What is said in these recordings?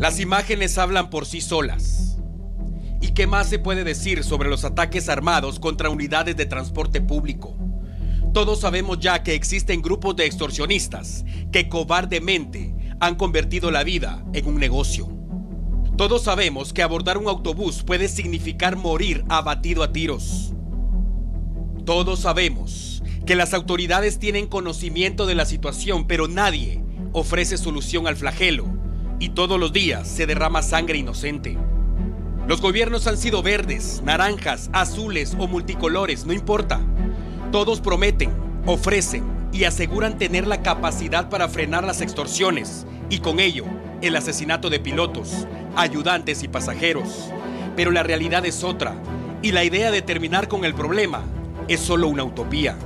Las imágenes hablan por sí solas. ¿Y qué más se puede decir sobre los ataques armados contra unidades de transporte público? Todos sabemos ya que existen grupos de extorsionistas que cobardemente han convertido la vida en un negocio. Todos sabemos que abordar un autobús puede significar morir abatido a tiros. Todos sabemos que las autoridades tienen conocimiento de la situación, pero nadie ofrece solución al flagelo y todos los días se derrama sangre inocente. Los gobiernos han sido verdes, naranjas, azules o multicolores, no importa. Todos prometen, ofrecen y aseguran tener la capacidad para frenar las extorsiones y con ello el asesinato de pilotos, ayudantes y pasajeros. Pero la realidad es otra y la idea de terminar con el problema es solo una utopía.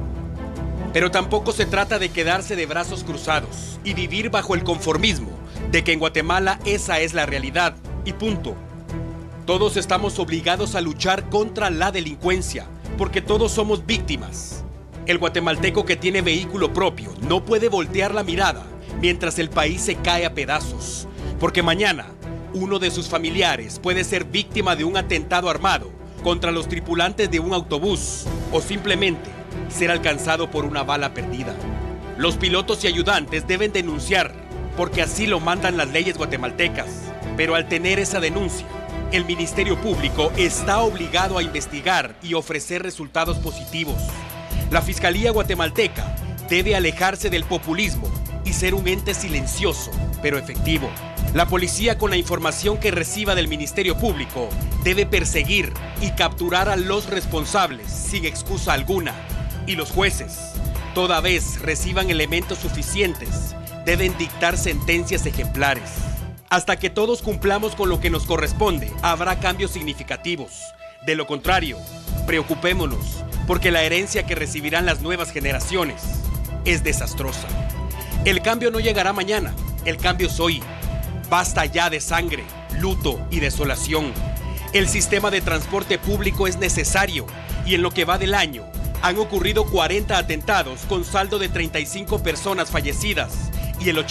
Pero tampoco se trata de quedarse de brazos cruzados y vivir bajo el conformismo de que en Guatemala esa es la realidad y punto. Todos estamos obligados a luchar contra la delincuencia porque todos somos víctimas. El guatemalteco que tiene vehículo propio no puede voltear la mirada mientras el país se cae a pedazos, porque mañana uno de sus familiares puede ser víctima de un atentado armado contra los tripulantes de un autobús o simplemente ser alcanzado por una bala perdida. Los pilotos y ayudantes deben denunciar porque así lo mandan las leyes guatemaltecas, pero al tener esa denuncia, el Ministerio Público está obligado a investigar y ofrecer resultados positivos. La Fiscalía guatemalteca debe alejarse del populismo y ser un ente silencioso, pero efectivo. La policía, con la información que reciba del Ministerio Público, debe perseguir y capturar a los responsables sin excusa alguna. Y los jueces, toda vez reciban elementos suficientes, deben dictar sentencias ejemplares. Hasta que todos cumplamos con lo que nos corresponde, habrá cambios significativos. De lo contrario, preocupémonos, porque la herencia que recibirán las nuevas generaciones es desastrosa. El cambio no llegará mañana, el cambio es hoy. Basta ya de sangre, luto y desolación. El sistema de transporte público es necesario y en lo que va del año han ocurrido 40 atentados con saldo de 35 personas fallecidas y el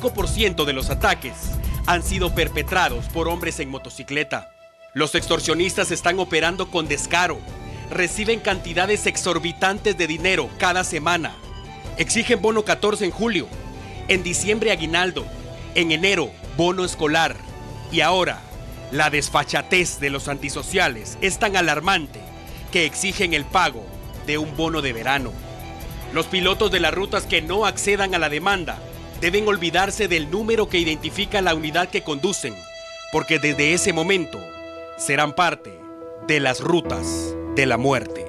85% de los ataques han sido perpetrados por hombres en motocicleta. Los extorsionistas están operando con descaro, reciben cantidades exorbitantes de dinero cada semana. Exigen bono 14 en julio, en diciembre aguinaldo, en enero bono escolar. Y ahora, la desfachatez de los antisociales es tan alarmante que exigen el pago de un bono de verano. Los pilotos de las rutas que no accedan a la demanda deben olvidarse del número que identifica la unidad que conducen, porque desde ese momento serán parte de las rutas de la muerte.